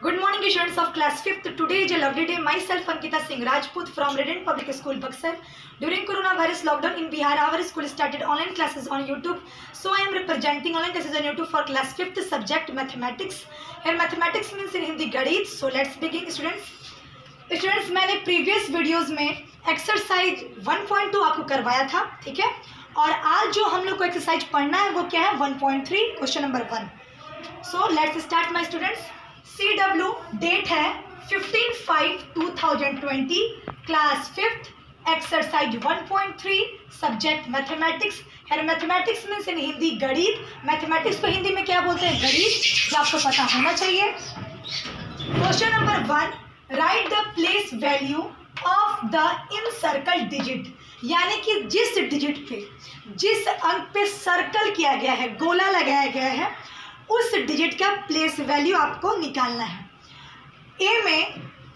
Good morning, students of class 5th. Today is a lovely day. Myself, Ankita Singh Rajput from Radiant Public School, Buxar. During coronavirus lockdown in Bihar, our school started online classes on YouTube. So I am representing online classes on YouTube for class 5th subject mathematics. Here mathematics means in Hindi Gadit. So let's begin, students. Students, मैंने previous videos में exercise 1.2 आपको करवाया था, ठीक है? और आज जो हम लोग को exercise पढ़ना है वो क्या है? 1.3 question number 1. So let's start, my students. CW date है 15/5/2020, class 5th, exercise 1.3, subject mathematics. है मैथमेटिक्स मीन्स इन हिंदी गणित. मैथमेटिक्स को हिंदी में क्या बोलते हैं? गणित. ये आपको पता होना चाहिए. Question number 1, write the place value of the in circle digit. यानी कि जिस डिजिट पे, जिस अंक पे सर्कल किया गया है, गोला लगाया गया है, उस डिजिट का प्लेस वैल्यू आपको निकालना है. ए में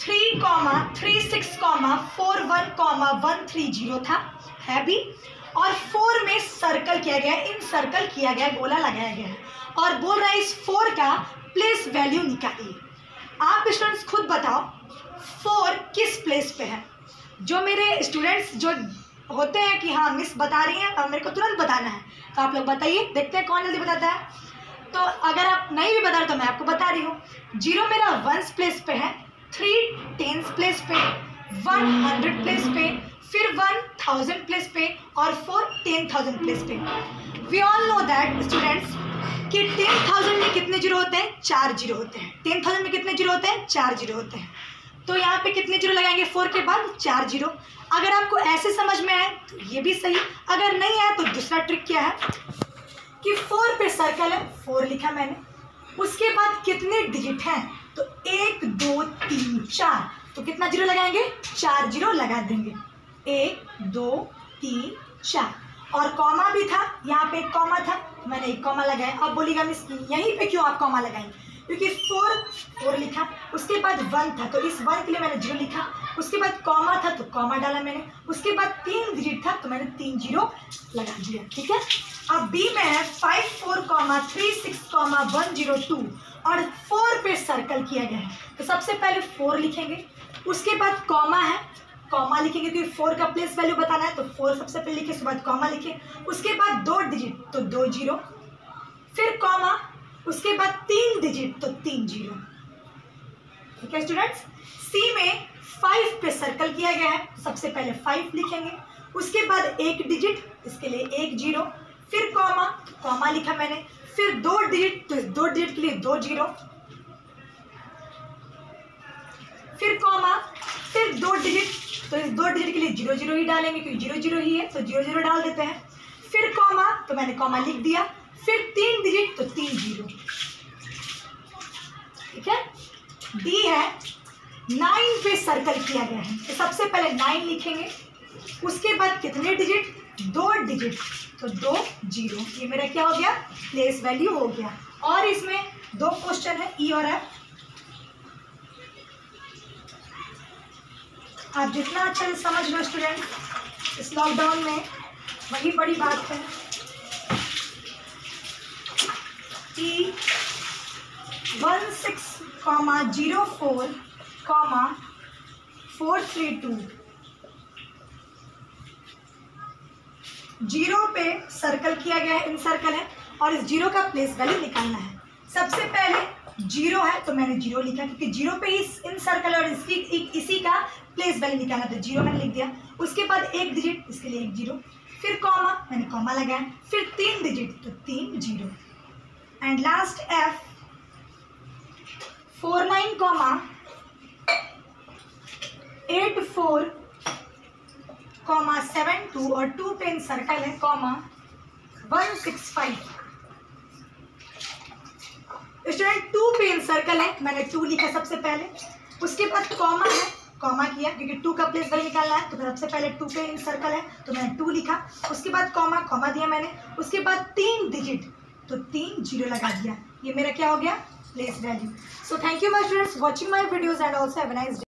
3,36,41,130 था, है भी. और 4 में सर्कल किया गया, इन सर्कल किया गया, गोला लगाया गया है. और बोल रहा है इस 4 का प्लेस वैल्यू निकालिए. आप स्टूडेंट्स खुद बताओ 4 किस प्लेस पे है. जो मेरे स्टूडेंट्स जो होते हैं कि हाँ मिस बता रही हैं और मेरे को तुरंत बताना है, तो आप लोग बताइए, देखते हैं कौन जल्दी बताता है. तो अगर आप नहीं भी बता रहे तो मैं आपको बता रही हूँ. 0 मेरा 1s प्लेस पे है, 3 10s प्लेस पे, 100 प्लेस पे, फिर 1000 प्लेस पे और 4 10,000 प्लेस पे. We all know that students कि 10,000 में कितने जीरो होते हैं? 4 जीरो होते हैं. 10,000 में कितने जीरो होते हैं? 4 जीरो होते हैं. तो यहाँ पे कितने जीरो लगाएंगे? 4 के बाद 4 जीरो. अगर आपको ऐसे समझ में आए तो ये भी सही. अगर नहीं आया तो दूसरा ट्रिक क्या है कि 4 पे सर्कल है, 4 लिखा मैंने. उसके बाद कितने डिजिट हैं? तो 1 2 3 4. तो कितना जीरो लगाएंगे? 4 जीरो लगा देंगे. 1 2 3 4. और कॉमा भी था, यहाँ पे एक कॉमा था, तो मैंने एक कॉमा लगाया. अब बोलिएगा मिस यहीं पे क्यों आप कॉमा लगाएंगे? क्योंकि 4 लिखा, उसके बाद 1 था तो इस 1 के लिए मैंने 0 लिखा. उसके बाद कॉमा था तो कॉमा डाला मैंने. उसके बाद 3 डिजिट था तो मैंने 3 जीरो लगा दिया. ठीक है. अब बी में है 54,36,102 और 4 पे सर्कल किया गया है. तो सबसे पहले 4 लिखेंगे, उसके बाद कॉमा है, कॉमा लिखेंगे क्योंकि 4 का प्लेस वैल्यू बताना है. तो 4 सबसे पहले लिखे, उसके बाद कॉमा लिखे, उसके बाद 2 डिजिट तो 2 जीरो, फिर कॉमा, उसके बाद 3 डिजिट तो 3 जीरो. ठीक है स्टूडेंट्स. सी में 5 पे सर्कल किया गया है, सबसे पहले 5 लिखेंगे, उसके बाद 1 डिजिट, इसके लिए 1 जीरो, फिर कॉमा, कॉमा लिखा मैंने, फिर 2 डिजिट तो 2 डिजिट के लिए 2 जीरो, फिर कॉमा, फिर 2 डिजिट तो इस 2 डिजिट के लिए 0 0 ही डालेंगे क्योंकि 0 0 ही है, तो 0 0 डाल देते हैं. फिर कॉमा, तो मैंने कॉमा लिख दिया, फिर 3 डिजिट तो 3 जीरो. ठीक है. डी है 9 पे सर्कल किया गया है, तो सबसे पहले 9 लिखेंगे, उसके बाद कितने डिजिट? 2 डिजिट तो 2 जीरो. ये मेरा क्या हो गया? प्लेस वैल्यू हो गया. और इसमें 2 क्वेश्चन है, ई और एफ. आप जितना अच्छे से समझ लो स्टूडेंट इस लॉकडाउन में, वही बड़ी बात है. ई 16,04,432 जीरो पे सर्कल किया गया है, इन सर्कल है, और इस जीरो का प्लेस वैल्यू निकालना है. सबसे पहले जीरो है तो मैंने जीरो लिखा क्योंकि जीरो पे ही इन सर्कल और इसी का प्लेस वैल्यू निकालना, तो जीरो मैंने लिख दिया. उसके बाद 1 डिजिट, इसके लिए 1 जीरो, फिर कॉमा, मैंने कॉमा लगाया, फिर 3 डिजिट तो 3 जीरो. एंड लास्ट एफ 49,84,72 और 2 पे इन सर्कल है, कॉमा 165. स्टूडेंट 2 पे इन सर्कल है, मैंने 2 लिखा सबसे पहले, उसके बाद कॉमा है, कॉमा किया क्योंकि 2 का प्लेस वैल्यू निकालना है, तो सबसे पहले 2 पे इन सर्कल है तो मैंने 2 लिखा, उसके बाद कॉमा, कॉमा दिया मैंने, उसके बाद 3 डिजिट तो 3 जीरो लगा दिया. ये मेरा क्या हो गया? Place value. So thank you my students watching my videos and also have a nice day.